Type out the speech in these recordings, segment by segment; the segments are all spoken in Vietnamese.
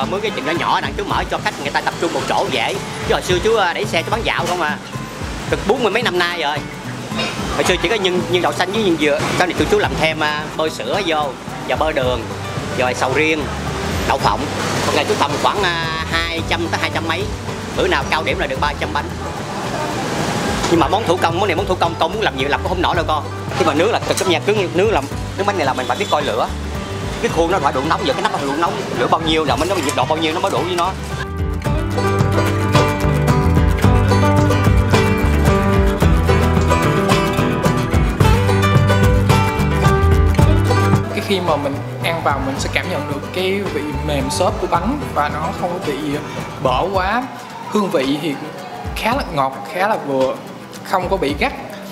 mướn cái chừng nhỏ nhỏ đặng chú mở cho khách người ta tập trung một chỗ dễ. Chứ hồi xưa chú đẩy xe chú bán dạo không à. Được 40 mấy năm nay rồi. Hồi xưa chỉ có nhân đậu xanh với nhân dừa. Sau này tụi chú làm thêm bơ sữa vô, và bơ đường, rồi sầu riêng, đậu phộng. Một ngày chú tầm khoảng 200 tới 200 mấy. Bữa nào cao điểm là được 300 bánh. Nhưng mà món này món thủ công con muốn làm nhiều làm cũng không nổi đâu con. Khi mà nướng là cực nha, cứng nướng làm nướng bánh này là mình phải biết coi lửa. Cái khuôn nó phải độ nóng, giờ cái nắp nó độ nóng, lửa bao nhiêu là nó nhiệt độ bao nhiêu nó mới đủ với nó. Cái khi mà mình ăn vào mình sẽ cảm nhận được cái vị mềm xốp của bánh và nó không có bị bở quá. Hương vị thì khá là ngọt, khá là vừa, không có bị gắt.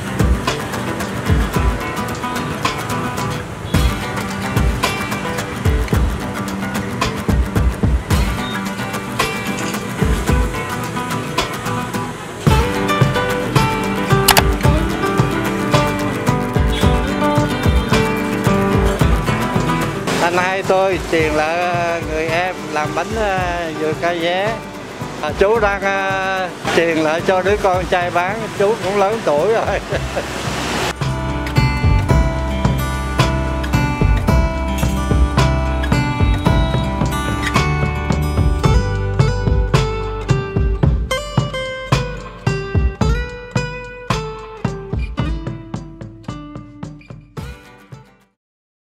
Anh hai tôi truyền lại người em làm bánh dừa ca vé. Chú đang truyền lại cho đứa con trai bán, chú cũng lớn tuổi rồi.